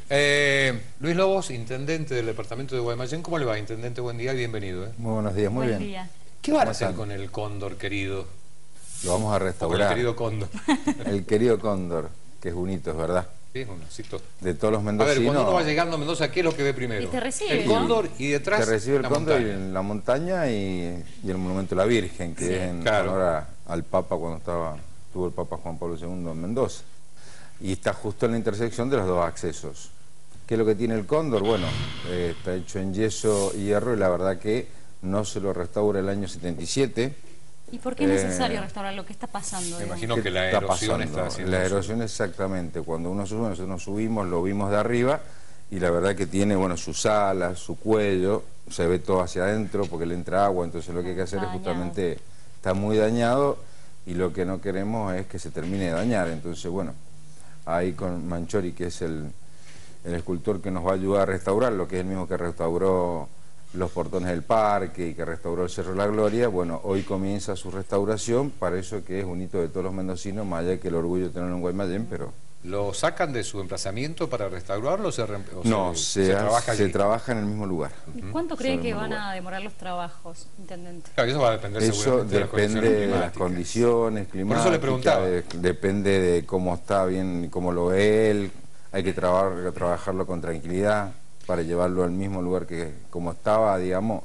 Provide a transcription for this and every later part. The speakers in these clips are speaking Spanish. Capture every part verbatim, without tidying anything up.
Eh, Luis Lobos, intendente del departamento de Guaymallén. ¿Cómo le va, intendente? Buen día y bienvenido. ¿eh? Muy buenos días, muy Buen bien. Día. ¿Qué van a hacer con el cóndor querido? Lo vamos a Con restaurar. el querido cóndor. El querido cóndor, que es bonito, es verdad. Sí, es un osito. De todos los A mendocinos. ver, cuando uno va llegando a Mendoza, ¿qué es lo que ve primero? Y te recibe. El cóndor y detrás Te recibe el la cóndor montaña. y la montaña y, y el monumento a la Virgen, que Sí. es en Claro. honor a- al Papa cuando estaba tuvo el Papa Juan Pablo segundo en Mendoza. Y está justo en la intersección de los dos accesos. ¿Qué es lo que tiene el cóndor? Bueno, eh, está hecho en yeso y hierro y la verdad que no se lo restaura el año setenta y siete. ¿Y por qué es Eh, necesario restaurar lo que está pasando? Me digamos? imagino que la está erosión pasando? está haciendo La eso. erosión exactamente, cuando uno sube, nosotros nos subimos, lo vimos de arriba y la verdad que tiene, bueno, sus alas, su cuello, se ve todo hacia adentro porque le entra agua, entonces lo que hay que hacer Está es justamente, está muy dañado y lo que no queremos es que se termine de dañar, entonces bueno, ahí con Manchori, que es el, el escultor que nos va a ayudar a restaurarlo, que es el mismo que restauró los portones del parque y que restauró el Cerro de la Gloria, bueno, hoy comienza su restauración, para eso que es un hito de todos los mendocinos, más allá de que el orgullo de tenerlo en Guaymallén, pero... ¿Lo sacan de su emplazamiento para restaurarlo o se, re- o No, se, se, se ha- trabaja se allí? trabaja en el mismo lugar. ¿Y cuánto cree Sobre que el van lugar. a demorar los trabajos, intendente? Claro, eso va a depender Eso seguramente de las depende condiciones de las climáticas. condiciones climáticas, Por eso le preguntaba. de- depende de cómo está bien y cómo lo ve él, hay que trabajar, trabajarlo con tranquilidad para llevarlo al mismo lugar que como estaba, digamos.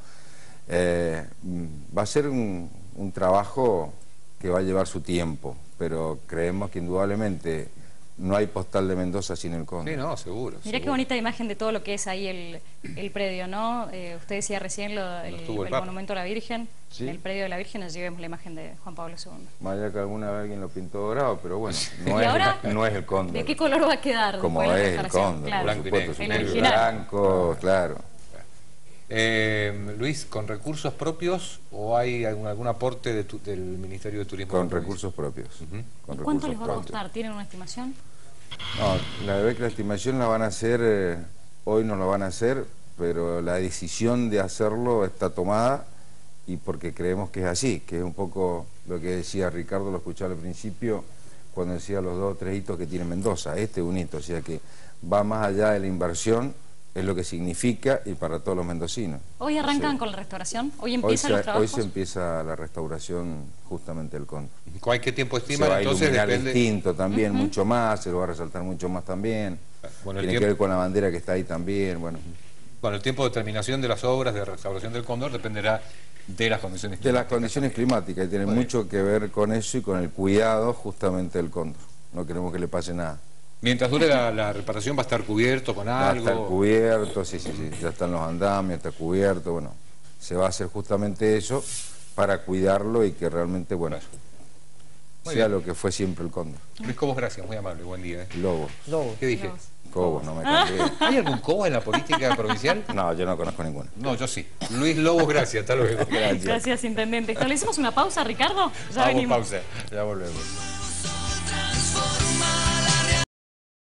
Eh, mm, va a ser un, un trabajo que va a llevar su tiempo, pero creemos que indudablemente no hay postal de Mendoza sin el cóndor. Sí, no, seguro. Mirá qué seguro. bonita imagen de todo lo que es ahí el, el predio, ¿no? Eh, usted decía recién lo, el, estuvo el el Papa. monumento a la Virgen. Sí. En el predio de la Virgen allí vemos la imagen de Juan Pablo segundo. Más allá que alguna vez alguien lo pintó dorado, pero bueno, no, ¿Y es, ahora? no es el cóndor. ¿De qué color va a quedar Como después de la es el restauración? cóndor, Claro. Blanco y por supuesto, negro. su El negro original. blanco, claro. Eh, Luis, ¿con recursos propios o hay algún, algún aporte de tu- del Ministerio de Turismo? Con de la provincia? recursos propios. Ujú. Con ¿Cuánto recursos les va a propios. costar? ¿Tienen una estimación? No, la verdad que la estimación la van a hacer, eh, hoy no la van a hacer, pero la decisión de hacerlo está tomada y porque creemos que es así, que es un poco lo que decía Ricardo, lo escuchaba al principio, cuando decía los dos o tres hitos que tiene Mendoza. Este es un hito, o sea que va más allá de la inversión, es lo que significa y para todos los mendocinos. ¿Hoy arrancan Sí. con la restauración? ¿Hoy Hoy empiezan se, los hoy trabajos? se empieza la restauración justamente del cóndor. ¿Cuál- ¿Qué tiempo Se estiman? va a Entonces iluminar depende. distinto también, mucho más, se lo va a resaltar mucho más también. Bueno, el Tiene que tiempo- ver con la bandera que está ahí también, bueno. Bueno, el tiempo de terminación de las obras de restauración del cóndor dependerá de las condiciones De las climáticas. condiciones climáticas, y tiene Muy bien. mucho que ver con eso y con el cuidado justamente del cóndor. No queremos que le pase nada. Mientras dure la, la reparación va a estar cubierto con Va a algo. estar cubierto, sí, sí, sí, ya están los andamios, está cubierto, bueno. Se va a hacer justamente eso para cuidarlo y que realmente, bueno, Muy sea bien. lo que fue siempre el cóndor. Luis Cobos, gracias, muy amable, buen día. ¿eh? Lobo, ¿Qué dije? Lobos. Cobo, no me cambié. ¿Hay algún Cobos en la política provincial? No, yo no conozco ninguno. No, yo sí. Luis Lobos, gracias, hasta luego. Gracias. Gracias, intendente. ¿Establecemos una pausa, Ricardo? Ya Vamos, venimos. pausa, ya volvemos.